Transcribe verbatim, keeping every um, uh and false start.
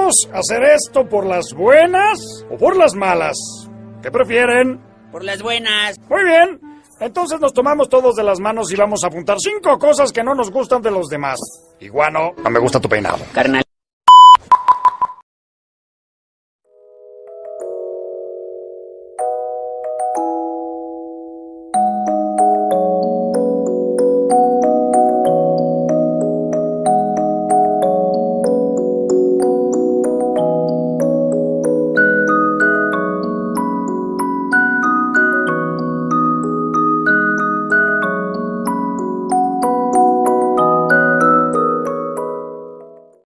¿Vamos a hacer esto por las buenas o por las malas? ¿Qué prefieren? Por las buenas. Muy bien. Entonces nos tomamos todos de las manos y vamos a apuntar cinco cosas que no nos gustan de los demás. Iguano, no me gusta tu peinado. Carnal.